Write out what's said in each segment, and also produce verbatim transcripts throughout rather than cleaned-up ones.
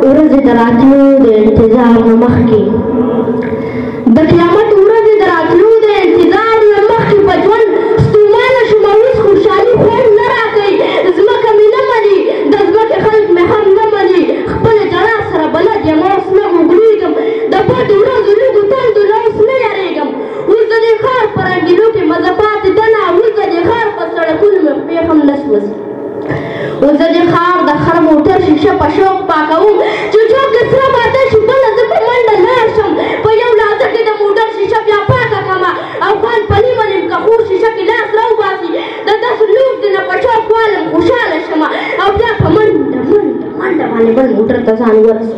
ورځې د راتلو د انتظار نه مخکې د قیامت ورځې د راتلو د انتظار نه مخکې په ژوند ستومانه شوم او هېڅ خوشحالي خوند نه راکوي ځمکه مې نه مني د ځمکې خلک مې هم نه مني خپله جړا سره بلد یم اوس نه ګوګړېږم د پټو ورځو لږو تندو نه اوس نه یارېږم اوس د دې ښار په رنګینو کې مزه پاتې ده نه اوس د دې ښار په سړکونو مې خپې هم نه سوځي اوس د دې ښار د خر موټر شیشه په شوق پاکوم چې چوک کې سره ماته شي بله زه په منډه لاړ شم په یو لحظه کې د موټر شیشه بیا پاکه کړمه او خان په نیمه نیم کښور شیشه کې لاس راوباسي د داسې لوک دې نه په چوک والم خوشحاله شمه او بیا په منډه منډه منډه باندې بل موټر ته ځان ورسوم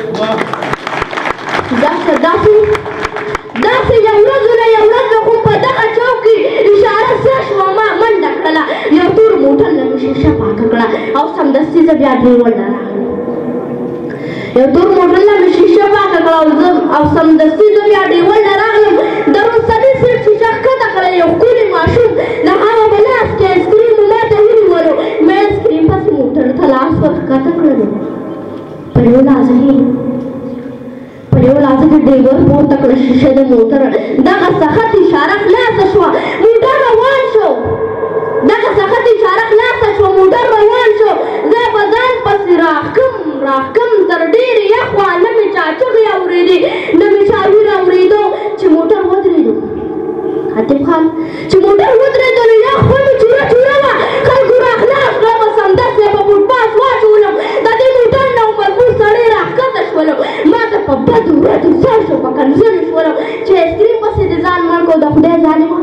داسې داسې داسې یو ورځ نه یو ورځ خو په دغه چوک کې اشاره څه شوه ما منډه کړله یو تور موټر له مې شیشه پاکه کړه او سمدستي زه بیا ډریور ته راغلم یو تور موټر له مې شیشه پاکه کړه او سمدستي زه بیا ډریور ته راغلم د رخصتي سیټ شیشه ښکته کړه یو ښکلي ماشوم د هغه په لاس کې ایسکریم ما ته ونیولو مې ایسکریم پسې موټر ته لاس ور ښکته کړلو په یو لاس کې په یو لاس کې ډریور پورته کړه شیشه د موټر دغه سخت اشاره خلاصه شوه موټر روان شو دغه سخت اشاره خلاصه شوه موټر روان شو زه په ځان پسې راښکم راښکم تر ډېرې یخ وه نه مې چا چغې اورېدې نه مې چا ویر اورېدو چې موټر ودرېدو حاتم خان چې موټر ودرېدو نو یخ خوا مې چوره چوره وه خلکو راخلاص کړه په سمدستي په فوټپاس واچولم د دې موټر نه مضبوط سړی راښکته شولو ما ته په بدو ورځو سر شو په کنځلو شولم چې ایسکریم پسې دې ځان مړ کړو د خدای ظالمه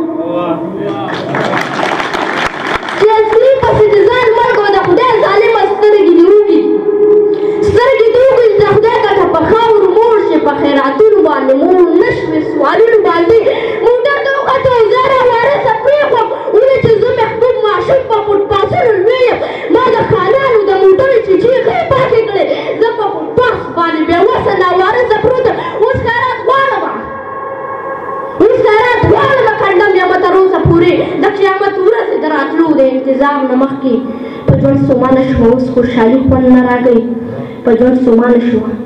چې ایسکریم پسې دې ځان مړ کړو د خدای ظالمه سترګې دې وږي سترګې دې وږي د خدای کټه په خاورو موړ شي په خیراتونو باندې موړ نه شوې سوالونو باندې موټر ته وختو زه راوارثه پرېښوم ولې چې زه مې خپل ماشوم په فوټپاسونو لوی یم ما د خانانو د موټر چیچې ښې پاکې کړې زه په فوټپاس باندې بېوسه ناوارثه پروت یم اوس خیرات غواړمه اوس خیرات غواړمه کنډم یمه تر اوسه پورې د قیامت ورځې د راتلو د انتظار نه مخکې په ژوند ستومانه شوه اوس خوشحالي خوند نه راکوي په ژوند ستومانه شوه